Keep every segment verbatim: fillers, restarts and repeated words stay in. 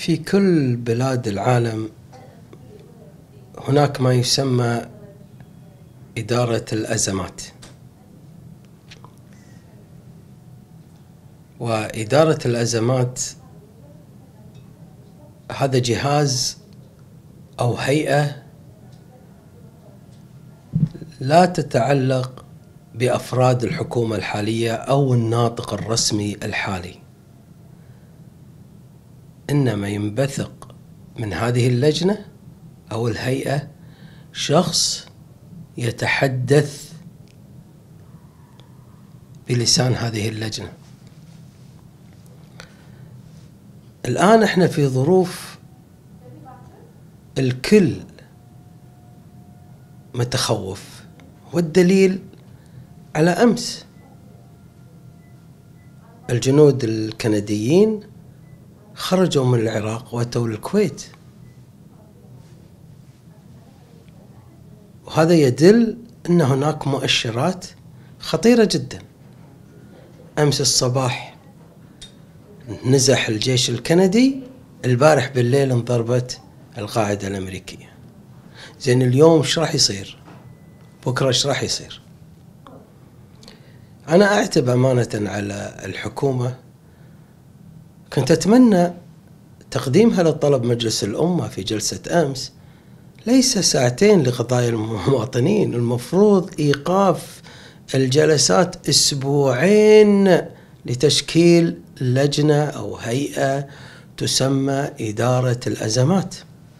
في كل بلاد العالم هناك ما يسمى إدارة الأزمات، وإدارة الأزمات هذا جهاز أو هيئة لا تتعلق بأفراد الحكومة الحالية أو الناطق الرسمي الحالي، إنما ينبثق من هذه اللجنة أو الهيئة شخص يتحدث بلسان هذه اللجنة. الآن احنا في ظروف الكل متخوف، والدليل على أمس الجنود الكنديين خرجوا من العراق واتوا للكويت، وهذا يدل أن هناك مؤشرات خطيرة جدا. أمس الصباح نزح الجيش الكندي، البارح بالليل انضربت القاعدة الأمريكية. زين اليوم ايش راح يصير؟ بكرة ايش راح يصير؟ أنا أعتب أمانة على الحكومة، كنت أتمنى تقديمها لطلب مجلس الأمة في جلسة أمس ليس ساعتين لقضايا المواطنين، المفروض إيقاف الجلسات أسبوعين لتشكيل لجنة أو هيئة تسمى إدارة الأزمات،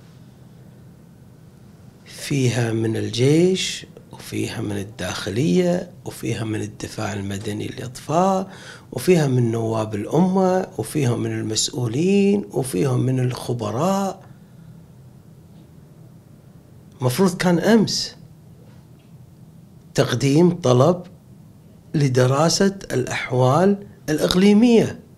فيها من الجيش وفيها من الداخلية وفيها من الدفاع المدني الإطفاء وفيها من نواب الأمة وفيها من المسؤولين وفيها من الخبراء. مفروض كان أمس تقديم طلب لدراسة الأحوال الإقليمية